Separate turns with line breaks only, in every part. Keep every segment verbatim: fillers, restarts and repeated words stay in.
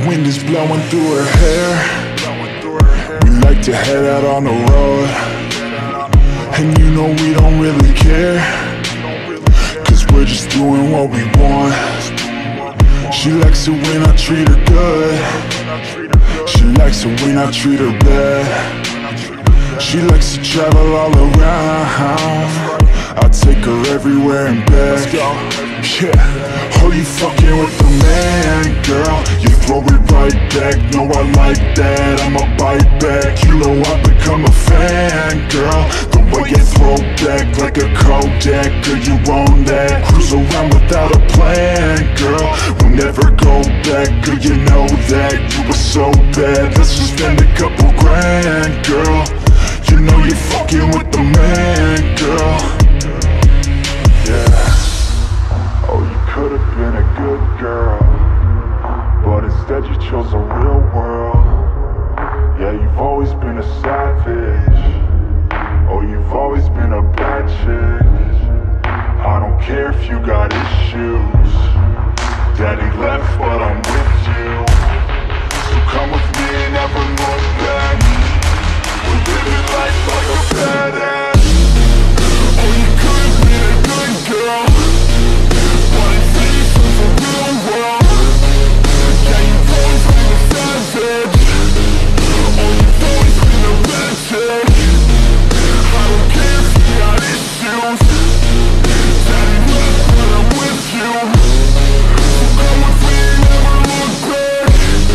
wind is blowing through her hair. We like to head out on the road, and you know we don't really care, cause we're just doing what we want. She likes it when I treat her good. She likes it when I treat her bad. She likes to travel all around. I take her everywhere and back. Yeah, oh, you fucking with the man, girl. You throw it right back, no I like that. I'ma bite back, you know I've become a fan, girl. The way you throw back like a Kodak, girl, you own that. Cruise around without a plan, girl. We'll never go back, girl, you know that. You were so bad, let's just spend a couple grand, girl. You know you're fucking with the man, girl. Yeah. Oh, you could've been a good girl, but instead you chose a real world. Yeah, you've always been a savage. Oh, you've always been a bad chick. I don't care if you got issues. Daddy left, but I'm with you. So come with me and never look back. We're living life like a badass. Oh, you could've been a good girl, but instead you chose a real world. Yeah, you've always been a savage. Oh, you've always been a bad chick. I don't care if you got issues. Daddy left, but I'm with you. So come with me and never look back.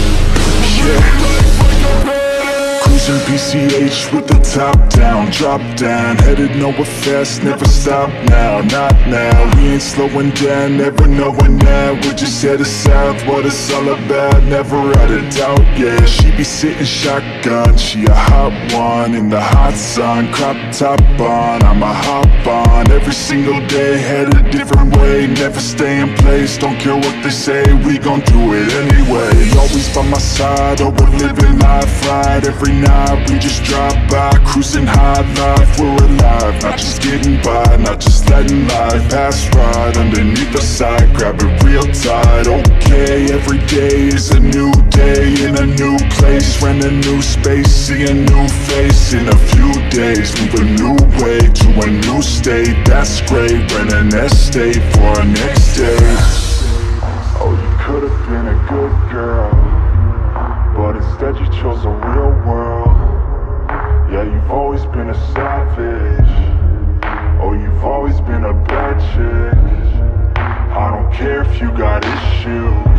We're living life like a badass. Cruising P C H with the top down, drop down, headed nowhere fast, never stop now, not now. We ain't slowing down, never knowing that. We're just headed south, what it's all about, never out of doubt, yeah. She be sitting shotgun, she a hot one, in the hot sun, crop top on, I'm a hop on. Every single day, head a different way, never stay in place, don't care what they say, we gon' do it anyway. Always by my side, oh we're living life right, every night we just drive by, cruising high life, we're alive, not just getting by, not just letting life pass right underneath the side, grab it real tight. Okay, every day is a new day in a new place, rent a new space, see a new face in a few days, move a new way to a new state, that's great, rent an estate for our next day. Oh, you could've been a good girl, but instead you chose a real world. Yeah, you've always been a savage. Oh, you've always been a bad chick. I don't care if you got issues.